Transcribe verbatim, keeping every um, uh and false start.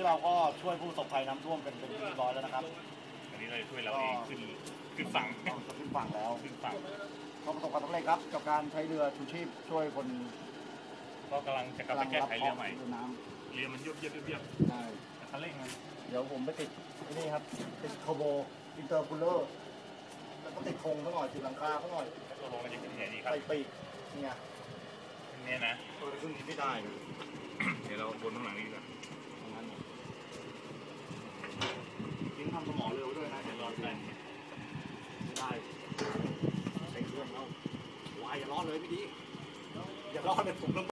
เราก็ช่วยผู้ประสบภัยน้ำท่วมเป็นเป็นที่เรียบร้อยแล้วนะครับอันนี้เราช่วยเราเองขึ้นขึ้นฝั่งขึ้นฝั่งแล้วขึ้นฝั่งก็ประสบความสำเร็จครับกับการใช้เรือชูชีพช่วยคนก็กำลังจะกลับไปแก้ไขเรือใหม่น้ำเรือมันยุบยุบยุบยุบใช่คันเร่งมันเดี๋ยวผมไปติดนี่ครับติดโคโบอินเตอร์คูลเลอร์แล้วก็ติดธงเขาหน่อยติดหลังคาเขาหน่อยตัวลงมันจะขึ้นที่ไหนดีครับใส่ปีกเนี่ยเนี่ยนะตัวขึ้นนี้ไม่ได้เดี๋ยวเราบนข้างหลังนี้ก่อนทิ้งทำสมอเร็วด้วยนะเดี๋ยวรอได้ไม่ได้ใช้เครื่องแล้ววายอย่ารอดเลยไม่ดีอย่ารอดเลยผม